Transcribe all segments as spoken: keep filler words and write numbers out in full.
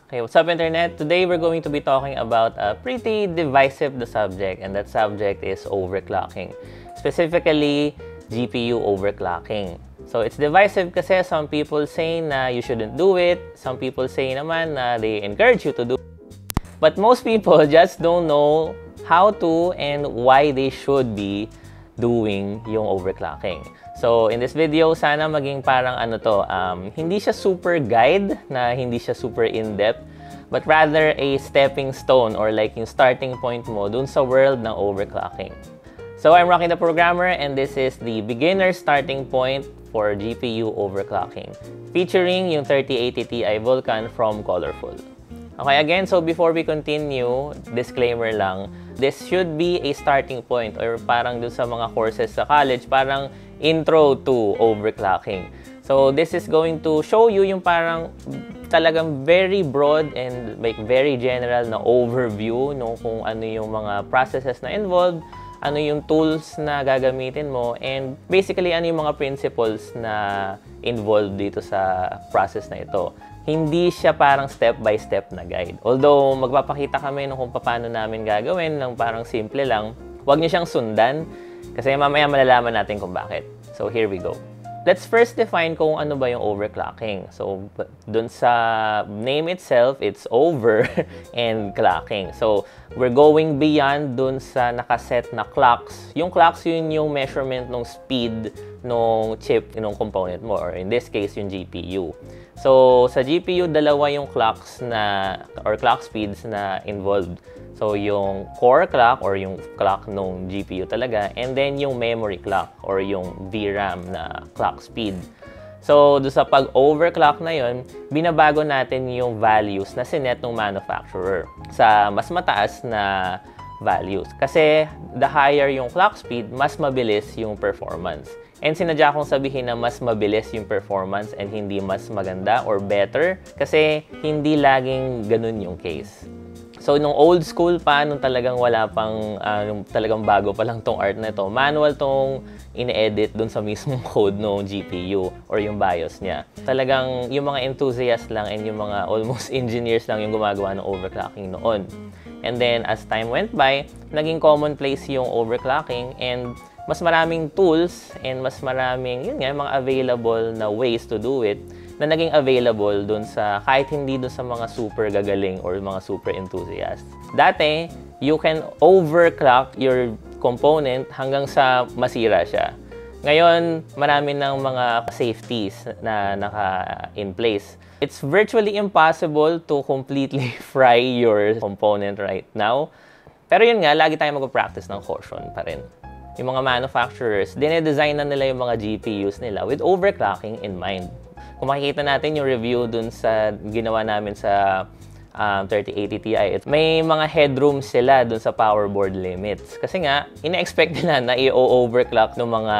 Okay, what's up internet? Today we're going to be talking about a pretty divisive the subject, and that subject is overclocking. Specifically, G P U overclocking. So it's divisive kasi some people say na you shouldn't do it, some people say naman na they encourage you to do it. But most people just don't know how to and why they should be doing yung overclocking. So, in this video, sana maging parang ano to, um, hindi siya super guide, na hindi siya super in-depth, but rather a stepping stone or like yung starting point mo dun sa world ng overclocking. So, I'm Rocky the Programmer, and this is the beginner starting point for G P U overclocking, featuring yung thirty eighty Ti Vulkan from Colorful. Okay, again, so before we continue, disclaimer lang, this should be a starting point or parang dun sa mga courses sa college, parang intro to overclocking. So this is going to show you yung parang talagang very broad and like very general na overview no, kung ano yung mga processes na involved, ano yung tools na gagamitin mo, and basically ano yung mga principles na involved dito sa process na ito. Hindi siya parang step-by-step na guide. Although, magpapakita kami nung kung paano namin gagawin ng parang simple lang, huwag niyo siyang sundan kasi mamaya malalaman natin kung bakit. So, here we go. Let's first define kung ano ba yung overclocking. So, dun sa name itself, it's over and clocking. So, we're going beyond dun sa nakaset na clocks. Yung clocks, yun yung measurement ng speed ng chip, ng component mo, or in this case, yung G P U. So, sa G P U, dalawa yung clocks na, or clock speeds na involved. So, yung core clock or yung clock ng G P U talaga, and then yung memory clock or yung V RAM na clock speed. So, do sa pag-overclock na yon, binabago natin yung values na sinet ng manufacturer sa mas mataas na values. Kasi, the higher yung clock speed, mas mabilis yung performance. And sinadya kong sabihin na mas mabilis yung performance and hindi mas maganda or better kasi hindi laging ganun yung case. So, nung old school pa, nung talagang wala pang, uh, nung talagang bago pa lang tong art na ito, manual tong in-edit dun sa mismong code ng G P U or yung BIOS niya. Talagang yung mga enthusiasts lang and yung mga almost engineers lang yung gumagawa ng overclocking noon. And then, as time went by, naging commonplace yung overclocking, and mas maraming tools and mas maraming, yun nga, mga available na ways to do it na naging available dun sa, kahit hindi dun sa mga super gagaling or mga super enthusiasts. Dati, you can overclock your component hanggang sa masira siya. Ngayon, marami ng mga safeties na naka-in place. It's virtually impossible to completely fry your component right now. Pero yun nga, lagi tayong mag-practice ng caution pa rin. Yung mga manufacturers, dinedesign na nila yung mga G P Us nila with overclocking in mind. Kung makikita natin yung review dun sa ginawa namin sa um, thirty eighty Ti, may mga headroom sila dun sa power board limits. Kasi nga, ina-expect nila na i-overclock ng mga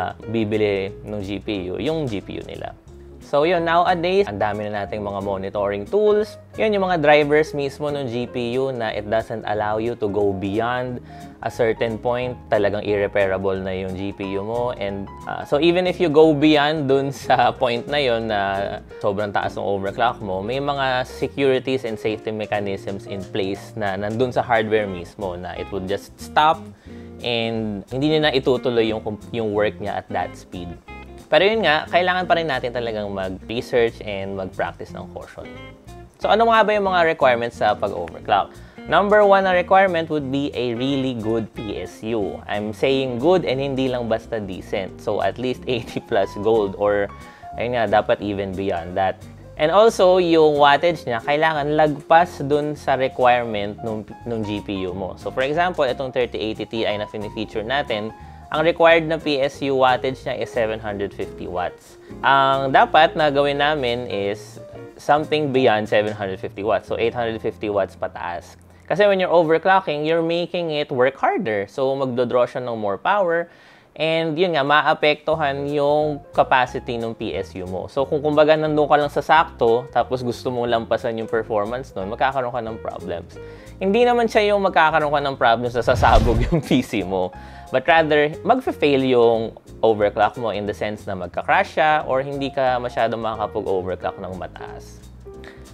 bibili ng G P U, yung G P U nila. So yun, nowadays, ang dami na nating mga monitoring tools. Yun, yung mga drivers mismo ng G P U na it doesn't allow you to go beyond a certain point. Talagang irreparable na yung G P U mo. And uh, so even if you go beyond dun sa point na yun na sobrang taas ng overclock mo, may mga securities and safety mechanisms in place na nandun sa hardware mismo na it would just stop and hindi nyo na itutuloy yung, yung work niya at that speed. Pero yun nga, kailangan pa rin natin talagang mag-research and mag-practice ng caution. So ano nga ba yung mga requirements sa pag-overclock? Number one na requirement would be a really good P S U. I'm saying good and hindi lang basta decent. So at least eighty plus gold or ayun nga, dapat even beyond that. And also, yung wattage niya, kailangan lagpas dun sa requirement nung, nung G P U mo. So for example, itong thirty eighty Ti na fini-feature natin, ang required na P S U wattage niya is seven hundred fifty watts. Ang dapat na gawin namin is something beyond seven hundred fifty watts. So, eight hundred fifty watts pataas. Kasi when you're overclocking, you're making it work harder. So, magdodraw siya ng more power. And yun nga, maapektuhan yung capacity ng P S U mo. So, kung kumbaga nandun ka lang sa sakto, tapos gusto mong lampasan yung performance nun, magkakaroon ka ng problems. Hindi naman siya yung magkakaroon ka ng problems na sasabog yung P C mo. But rather, mag-fail yung overclock mo in the sense na magka-crash siya or hindi ka masyadong makakapag-overclock ng mataas.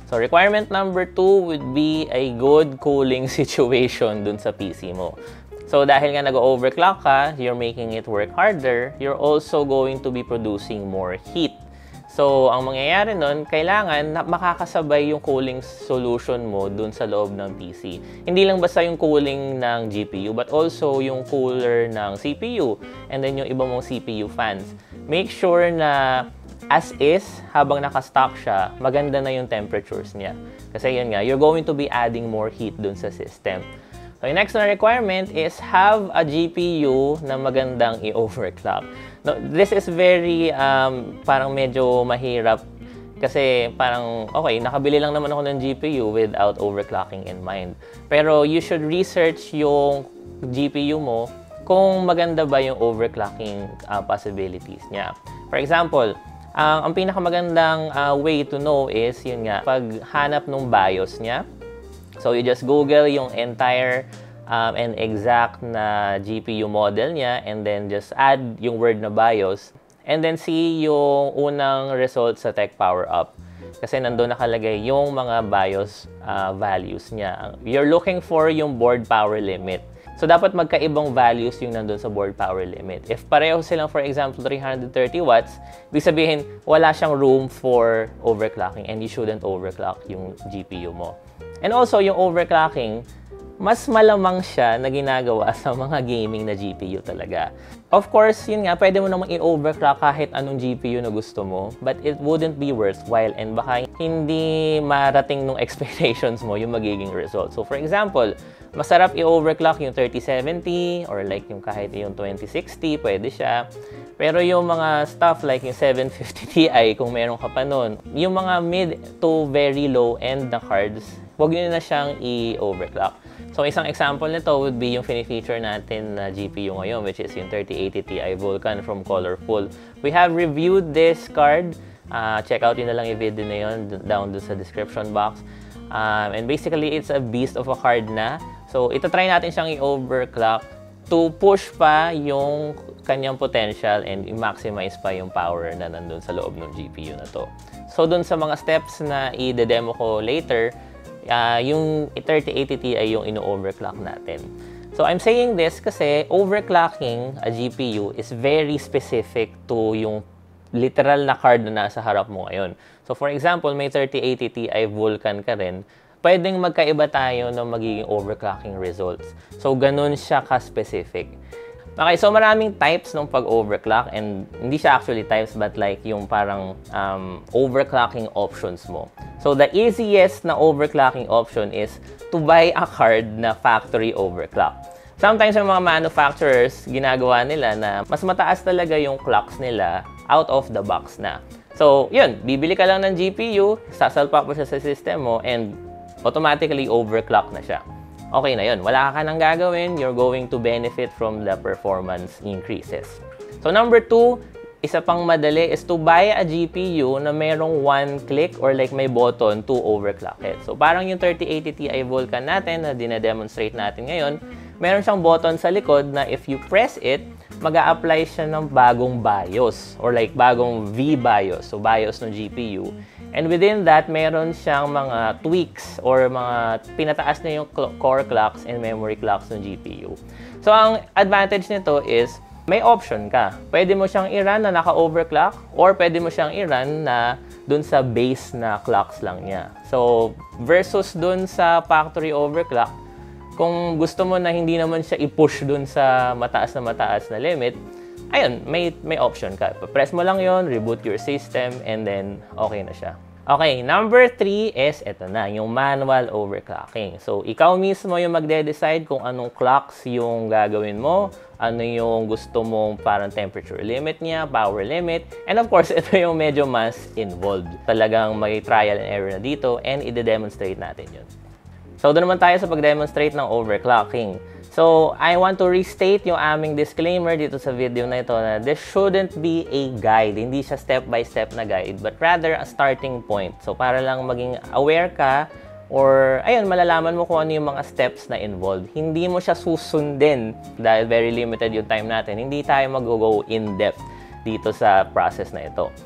So, requirement number two would be a good cooling situation dun sa P C mo. So, dahil nga nag-overclock ka, you're making it work harder, you're also going to be producing more heat. So, ang mangyayari nun, kailangan na makakasabay yung cooling solution mo dun sa loob ng P C. Hindi lang basta yung cooling ng G P U, but also yung cooler ng C P U, and then yung iba mong C P U fans. Make sure na as is, habang nakastock siya, maganda na yung temperatures niya. Kasi yun nga, you're going to be adding more heat dun sa system. So, yung next na requirement is have a G P U na magandang i-overclock. No, this is very, um, parang medyo mahirap kasi parang, okay, nakabili lang naman ako ng G P U without overclocking in mind. Pero you should research yung G P U mo kung maganda ba yung overclocking uh, possibilities niya. For example, uh, ang pinakamagandang uh, way to know is, yun nga, paghanap ng BIOS niya. So, you just Google yung entire um, and exact na G P U model niya and then just add yung word na BIOS and then see yung unang results sa Tech Power Up. Kasi nandun nakalagay yung mga BIOS uh, values niya. You're looking for yung board power limit. So, dapat magkaibang values yung nandun sa board power limit. If pareho silang, for example, three hundred thirty watts, ibig sabihin, wala siyang room for overclocking and you shouldn't overclock yung G P U mo. And also, yung overclocking, mas malamang siya na ginagawa sa mga gaming na G P U talaga. Of course, yun nga, pwede mo namang i-overclock kahit anong G P U na gusto mo, but it wouldn't be worthwhile and baka hindi marating nung expectations mo yung magiging result. So, for example, masarap i-overclock yung thirty seventy or like yung kahit yung twenty sixty, pwede siya. Pero yung mga stuff like yung seven fifty Ti, kung meron ka pa nun, yung mga mid to very low end na cards, huwag nyo na siyang i-overclock. So, isang example nito would be yung fini-feature natin na G P U ngayon, which is yung thirty eighty Ti Vulkan from Colorful. We have reviewed this card. Uh, check out yun na lang yung video na yun down dun sa description box. Um, and basically, it's a beast of a card na. So, itatry natin siyang i-overclock to push pa yung kanyang potential and i-maximize pa yung power na nandun sa loob ng G P U na to. So, dun sa mga steps na i-demo ko later, Uh, yung thirty eighty Ti ay yung ino-overclock natin. So, I'm saying this kasi overclocking a G P U is very specific to yung literal na card na nasa harap mo ngayon. So, for example, may thirty eighty Ti Vulkan ka rin, pwedeng magkaiba tayo ng magiging overclocking results. So, ganun siya ka-specific. Okay, so maraming types ng pag-overclock and hindi siya actually types but like yung parang um, overclocking options mo. So, the easiest na overclocking option is to buy a card na factory overclock. Sometimes yung mga manufacturers, ginagawa nila na mas mataas talaga yung clocks nila out of the box na. So, yun, bibili ka lang ng G P U, sasalpak mo siya sa system mo and automatically overclock na siya. Okay na yun. Wala ka nang gagawin. You're going to benefit from the performance increases. So, number two, isa pang madali is to buy a G P U na merong one click or like may button to overclock it. So, parang yung thirty eighty Ti Vulkan natin na dina-demonstrate natin ngayon, meron siyang button sa likod na if you press it, mag-a-apply siya ng bagong BIOS or like bagong V BIOS. So, BIOS ng G P U. And within that, meron siyang mga tweaks or mga pinataas na yung core clocks and memory clocks ng G P U. So, ang advantage nito is may option ka. Pwede mo siyang i-run na naka-overclock or pwede mo siyang i-run na dun sa base na clocks lang niya. So, versus dun sa factory overclock, kung gusto mo na hindi naman siya i-push dun sa mataas na mataas na limit, ayun, may, may option ka. Press mo lang yon, reboot your system, and then okay na siya. Okay, number three is ito na, yung manual overclocking. So, ikaw mismo yung magde-decide kung anong clocks yung gagawin mo, ano yung gusto mong parang temperature limit niya, power limit, and of course, ito yung medyo mas involved. Talagang may trial and error na dito, and i-demonstrate natin yun. So, doon naman tayo sa pag-demonstrate ng overclocking. So, I want to restate yung aming disclaimer dito sa video na ito na this shouldn't be a guide. Hindi siya step-by-step na guide, but rather a starting point. So, para lang maging aware ka or, ayun, malalaman mo kung ano yung mga steps na involved. Hindi mo siya susundin dahil very limited yung time natin. Hindi tayo mag-go in-depth dito sa process na ito.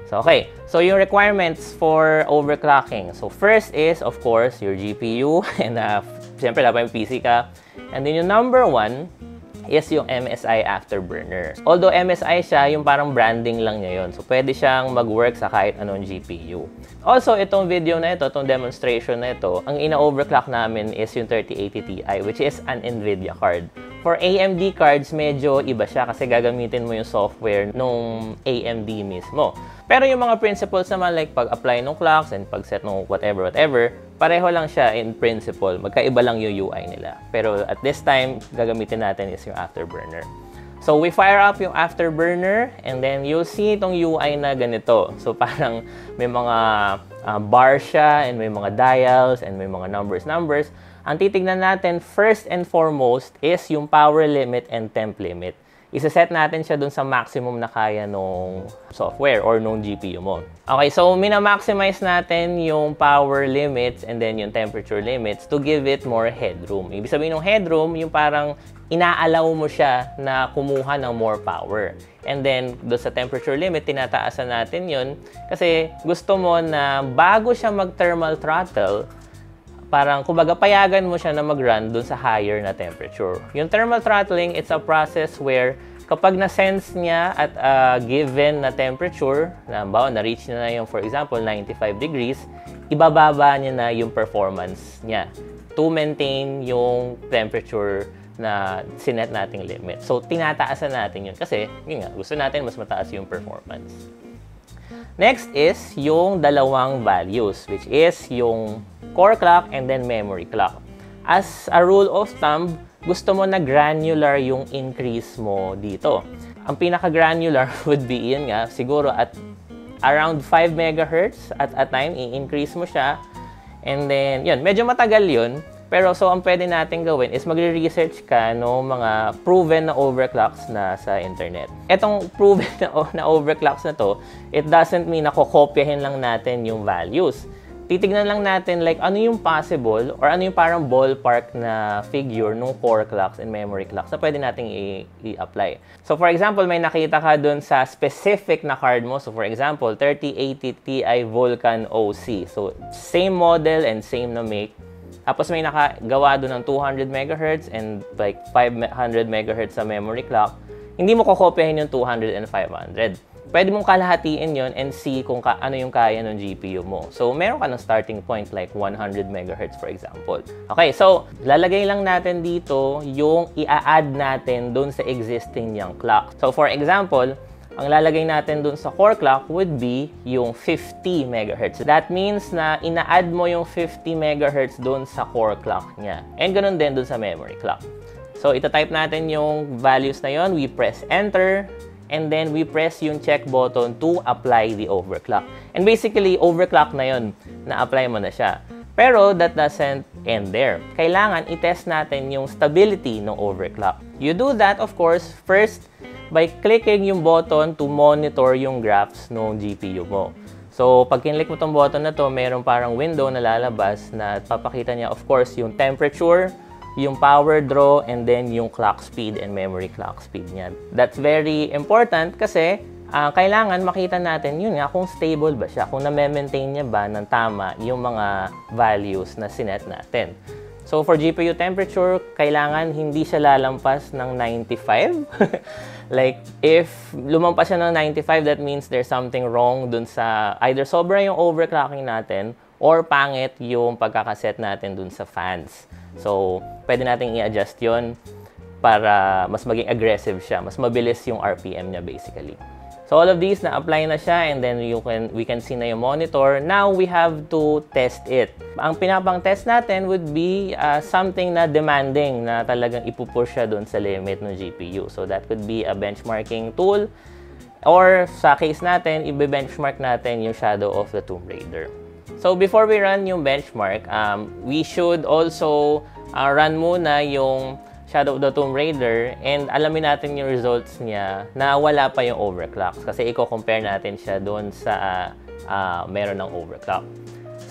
So, okay. So, yung requirements for overclocking. So, first is, of course, your G P U. And, uh, siyempre, dapat yung P C ka. And then, yung number one is yung M S I Afterburner. Although M S I siya, yung parang branding lang niya yun. So, pwede siyang mag-work sa kahit anong G P U. Also, itong video na ito, itong demonstration na ito, ang ina-overclock namin is yung thirty eighty Ti, which is an NVIDIA card. For A M D cards, medyo iba siya kasi gagamitin mo yung software nung A M D mismo. Pero yung mga principles naman, like pag-apply ng clocks and pag-set ng whatever, whatever, pareho lang siya in principle. Magkaiba lang yung U I nila. Pero at this time, gagamitin natin is yung Afterburner. So, we fire up yung Afterburner and then you'll see itong U I na ganito. So, parang may mga uh, bar siya and may mga dials and may mga numbers, numbers. Ang titignan natin first and foremost is yung power limit and temp limit. Isa-set natin siya dun sa maximum na kaya nung software or nung G P U mo. Okay, so mina-maximize natin yung power limits and then yung temperature limits to give it more headroom. Ibig sabihin ng headroom, yung parang inaalaw mo siya na kumuha ng more power. And then, doon sa temperature limit, tinataasan natin yun kasi gusto mo na bago siya mag-thermal throttle, parang kumbaga payagan mo siya na mag-run dun sa higher na temperature. Yung thermal throttling, it's a process where kapag na-sense niya at a given na temperature, na bawa na-reach niya na yung, for example, ninety-five degrees, ibababa niya na yung performance niya to maintain yung temperature na sinet nating limit. So, tinataasan natin yun kasi, yun nga, gusto natin mas mataas yung performance. Next is yung dalawang values, which is yung core clock and then memory clock. As a rule of thumb, gusto mo na granular yung increase mo dito. Ang pinaka-granular would be yun nga, siguro at around five megahertz at a time, i-increase mo siya. And then, yun, medyo matagal yun. Pero so, ang pwede natin gawin is magre-research ka no mga proven na overclocks na sa internet. Etong proven na, na overclocks na to, it doesn't mean na kokopyahin lang natin yung values. Titignan lang natin like ano yung possible or ano yung parang ballpark na figure ng core clocks and memory clocks na pwede nating i-apply. So for example, may nakita ka dun sa specific na card mo. So for example, thirty eighty Ti Vulcan O C. So same model and same na make. Tapos may nakagawa doon ng two hundred megahertz and like five hundred megahertz sa memory clock. Hindi mo kokopyahin yung two hundred and five hundred. Pwede mong kalahatiin yon and see kung ka, ano yung kaya ng G P U mo. So, meron ka ng starting point like one hundred megahertz for example. Okay, so lalagay lang natin dito yung i-add natin doon sa existing niyang clock. So, for example, ang lalagay natin dun sa core clock would be yung fifty megahertz. That means na ina-add mo yung fifty megahertz dun sa core clock niya. And ganun din dun sa memory clock. So, ita-type natin yung values na yon. We press enter. And then, we press yung check button to apply the overclock. And basically, overclock na yon. Na-apply mo na siya. Pero, that doesn't end there. Kailangan i-test natin yung stability ng overclock. You do that, of course, first, by clicking yung button to monitor yung graphs ng G P U mo. So, pag kinlik mo tong button na to, mayroong parang window na lalabas na papakita niya, of course, yung temperature, yung power draw, and then yung clock speed and memory clock speed niya. That's very important kasi uh, kailangan makita natin yun nga kung stable ba siya, kung na-maintain niya ba ng tama yung mga values na sinet natin. So, for G P U temperature, kailangan hindi siya lalampas ng ninety-five. Like, if lumampas siya ng ninety-five, that means there's something wrong dun sa either sobra yung overclocking natin or pangit yung pagkakaset natin dun sa fans. So, pwede natin i-adjust yun para mas maging aggressive siya. Mas mabilis yung R P M niya basically. So, all of these na-apply na siya and then you can, we can see na yung monitor. Now, we have to test it. Ang pinapang test natin would be uh, something na demanding na talagang ipupush siya doon sa limit ng G P U. So, that could be a benchmarking tool or sa case natin, i-benchmark natin yung Shadow of the Tomb Raider. So, before we run yung benchmark, um, we should also uh, run muna yung Shadow of the Tomb Raider and alamin natin yung results niya na wala pa yung overclock kasi i-compare natin siya doon sa uh, uh, meron ng overclock. So,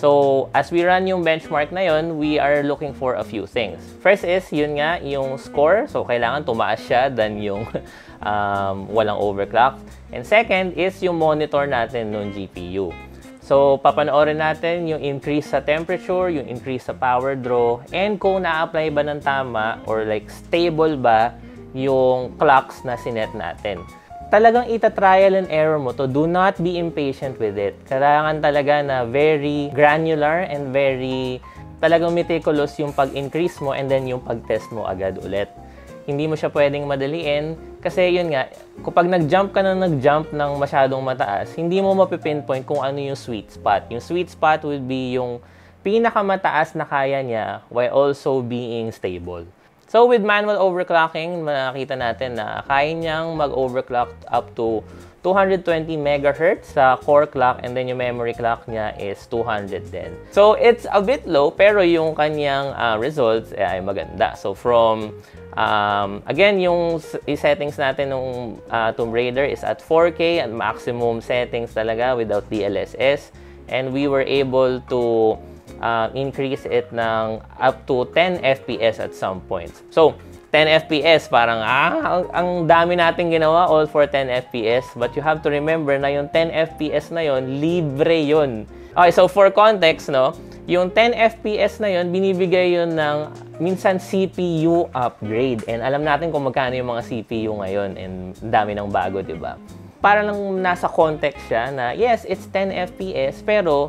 So, as we run yung benchmark na yun, we are looking for a few things. First is, yun nga, yung score. So, kailangan tumaas siya than yung um, walang overclock. And second is yung monitor natin ng G P U. So, papanoorin natin yung increase sa temperature, yung increase sa power draw, and kung na-apply ba ng tama or like stable ba yung clocks na sinet natin. Talagang ita-trial and error mo to. Do not be impatient with it. Kailangan talaga na very granular and very talagang meticulous yung pag-increase mo and then yung pag-test mo agad ulit. Hindi mo siya pwedeng madaliin kasi yun nga, kapag nag-jump ka na nag-jump ng masyadong mataas, hindi mo mapipinpoint kung ano yung sweet spot. Yung sweet spot would be yung pinakamataas na kaya niya while also being stable. So, with manual overclocking, makikita natin na kaya niyang mag-overclock up to two hundred twenty megahertz sa core clock and then yung memory clock niya is two hundred ten. So, it's a bit low pero yung kanyang uh, results eh, ay maganda. So, from, um, again, yung settings natin ng uh, Tomb Raider is at four K and maximum settings talaga without D L S S. And we were able to Uh, increase it ng up to ten F P S at some points. So, ten F P S, parang ah, ang, ang dami natin ginawa all for ten F P S. But you have to remember na yung ten F P S na yon libre yun. Okay, so for context, no, yung ten F P S na yon binibigay yun ng minsan C P U upgrade. And alam natin kung magkano yung mga C P U ngayon and dami ng bago, di ba? Para lang nasa context siya na yes, it's ten F P S, pero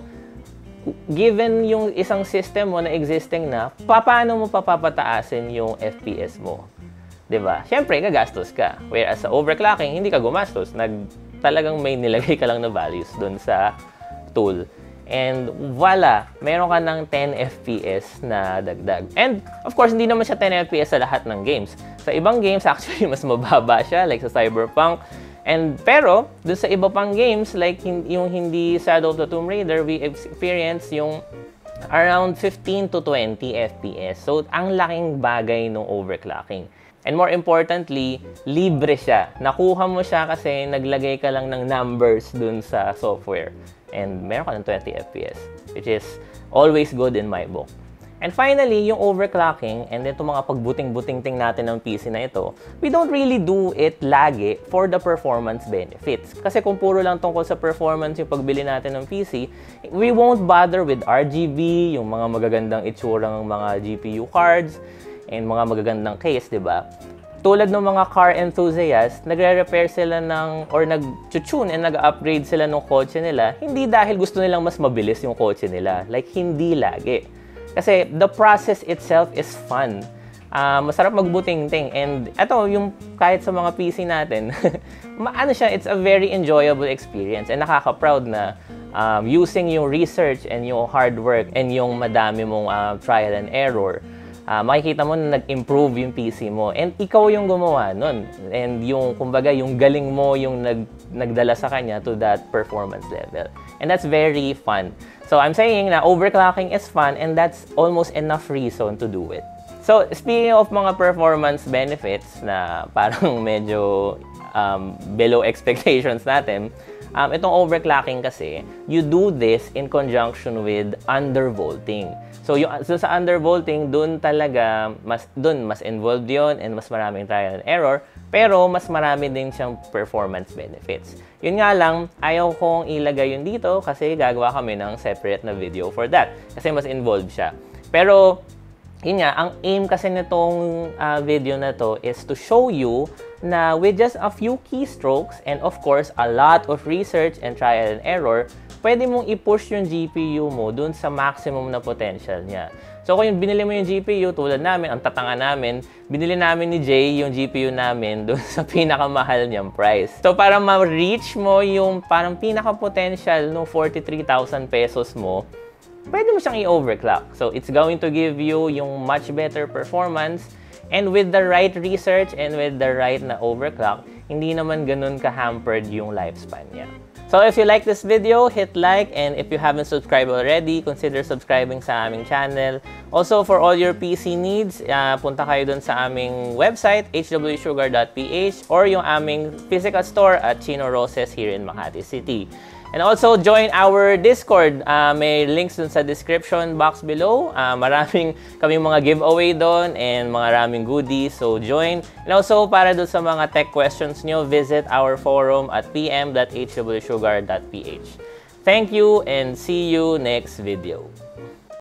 given yung isang system mo na existing na, paano mo papapataasin yung F P S mo? Diba? Siyempre, gagastos ka. Whereas sa overclocking, hindi ka gumastos. Nag, talagang may nilagay ka lang na values dun sa tool. And voila, meron ka ng ten F P S na dagdag. And of course, hindi naman siya ten F P S sa lahat ng games. Sa ibang games, actually, mas mababa siya. Like sa Cyberpunk. And pero, dun sa iba pang games, like yung hindi Shadow of the Tomb Raider, we experience yung around fifteen to twenty F P S. So, ang laking bagay ng overclocking. And more importantly, libre siya. Nakuha mo siya kasi naglagay ka lang ng numbers dun sa software. And meron ka ng twenty F P S, which is always good in my book. And finally, yung overclocking, and then itong mga pagbuting-buting-ting natin ng P C na ito, we don't really do it lagi for the performance benefits. Kasi kung puro lang tungkol sa performance yung pagbili natin ng P C, we won't bother with R G B, yung mga magagandang itsura ng mga G P U cards, and mga magagandang case, di ba? Tulad ng mga car enthusiasts, nagre-repair sila ng, or nag-tune and nag-upgrade sila ng kotse nila, hindi dahil gusto nilang mas mabilis yung kotse nila. Like, hindi lagi. Kasi the process itself is fun. Uh, masarap magbuting-ting. And ito, yung kahit sa mga P C natin, ano siya, it's a very enjoyable experience. And nakaka-proud na um, using yung research and yung hard work and yung madami mong uh, trial and error, uh, makikita mo na nag-improve yung P C mo. And ikaw yung gumawa nun. And yung, kumbaga, yung galing mo yung nag, nagdala sa kanya to that performance level. And that's very fun. So, I'm saying na overclocking is fun and that's almost enough reason to do it. So, speaking of mga performance benefits na parang medyo um, below expectations natin, um, itong overclocking kasi, you do this in conjunction with undervolting. So, yung, so sa undervolting, dun talaga, mas, dun mas involved yon and mas maraming trial and error, pero mas marami din siyang performance benefits. Yun nga lang, ayaw kong ilagay yun dito kasi gagawa kami ng separate na video for that. Kasi mas involved siya. Pero, yun nga, ang aim kasi nitong uh, video na to is to show you na with just a few keystrokes and of course, a lot of research and trial and error, pwede mong i-push yung G P U mo dun sa maximum na potential niya. So, kung yung binili mo yung G P U, tulad namin, ang tatanga namin, binili namin ni Jay yung G P U namin dun sa pinakamahal niyang price. So, para ma-reach mo yung parang pinaka-potential ng forty-three thousand pesos mo, pwede mo siyang i-overclock. So, it's going to give you yung much better performance. And with the right research and with the right na overclock, hindi naman ganun ka-hampered yung lifespan niya. So, if you like this video, hit like, and if you haven't subscribed already, consider subscribing sa aming channel. Also, for all your P C needs, uh, punta kayo dun sa aming website, h w sugar dot p h, or yung aming physical store at Chino Roses here in Makati City. And also, join our Discord. Uh, may links dun sa description box below. Uh, maraming kaming mga giveaway doon and mga maraming goodies. So, join. And also, para dun sa mga tech questions nyo, visit our forum at p m dot h w sugar dot p h. Thank you and see you next video.